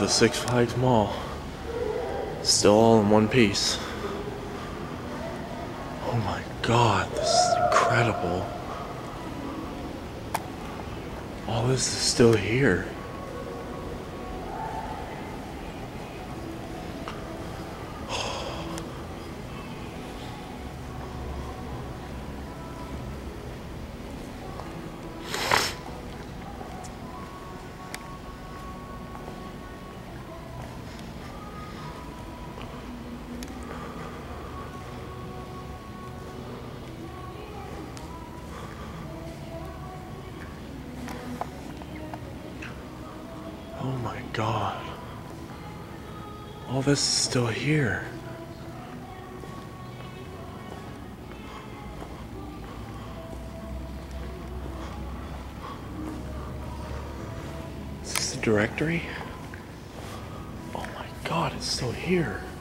the Six Flags Mall. Still all in one piece. Oh my god, this is incredible. All this is still here. Oh my god. All this is still here. Is this the directory? Oh my god, it's still here.